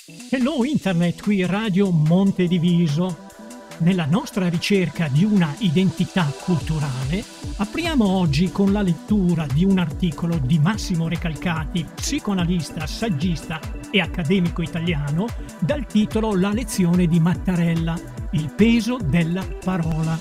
Hello Internet, qui Radio Montediviso. Nella nostra ricerca di una identità culturale, apriamo oggi con la lettura di un articolo di Massimo Recalcati, psicoanalista, saggista e accademico italiano, dal titolo La lezione di Mattarella, il peso della parola.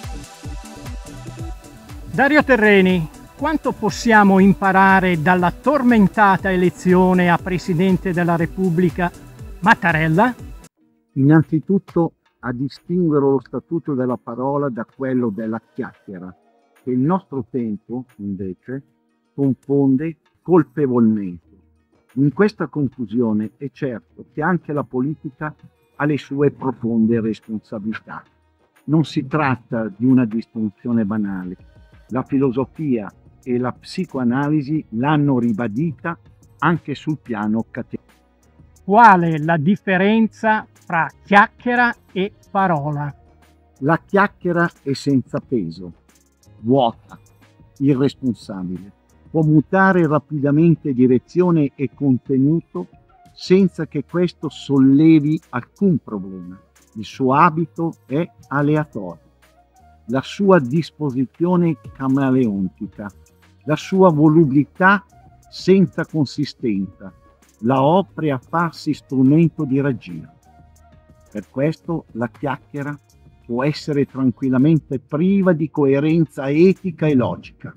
Dario Terreni, quanto possiamo imparare dalla tormentata elezione a Presidente della Repubblica Mattarella? Innanzitutto a distinguere lo statuto della parola da quello della chiacchiera, che il nostro tempo, invece, confonde colpevolmente. In questa confusione è certo che anche la politica ha le sue profonde responsabilità. Non si tratta di una distinzione banale. La filosofia e la psicoanalisi l'hanno ribadita anche sul piano categorico. Qual è la differenza fra chiacchiera e parola? La chiacchiera è senza peso, vuota, irresponsabile. Può mutare rapidamente direzione e contenuto senza che questo sollevi alcun problema. Il suo abito è aleatorio, la sua disposizione camaleontica, la sua volubilità senza consistenza, la offre a farsi strumento di raggiro. Per questo la chiacchiera può essere tranquillamente priva di coerenza etica e logica.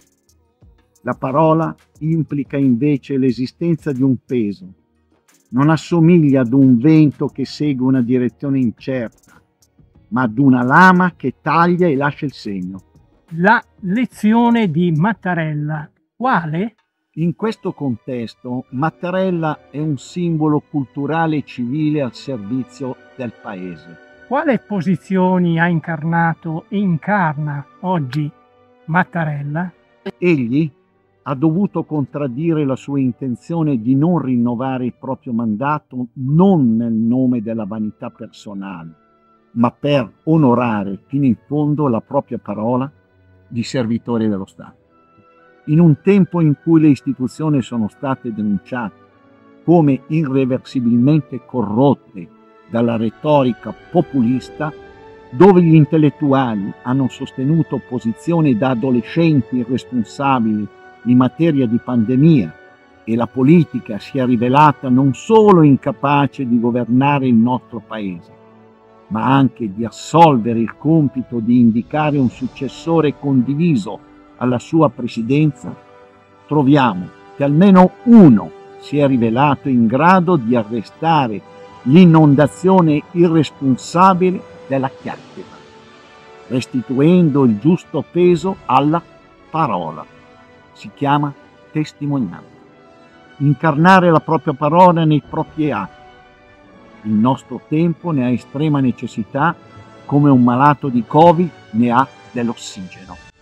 La parola implica invece l'esistenza di un peso, non assomiglia ad un vento che segue una direzione incerta, ma ad una lama che taglia e lascia il segno. La lezione di Mattarella, quale? In questo contesto, Mattarella è un simbolo culturale e civile al servizio del paese. Quale posizioni ha incarnato e incarna oggi Mattarella? Egli ha dovuto contraddire la sua intenzione di non rinnovare il proprio mandato non nel nome della vanità personale, ma per onorare fino in fondo la propria parola di servitore dello Stato. In un tempo in cui le istituzioni sono state denunciate come irreversibilmente corrotte dalla retorica populista, dove gli intellettuali hanno sostenuto posizioni da adolescenti irresponsabili in materia di pandemia e la politica si è rivelata non solo incapace di governare il nostro paese, ma anche di assolvere il compito di indicare un successore condiviso alla sua presidenza, troviamo che almeno uno si è rivelato in grado di arrestare l'inondazione irresponsabile della chiacchiera, restituendo il giusto peso alla parola. Si chiama testimonianza. Incarnare la propria parola nei propri atti. Il nostro tempo ne ha estrema necessità, come un malato di Covid ne ha dell'ossigeno.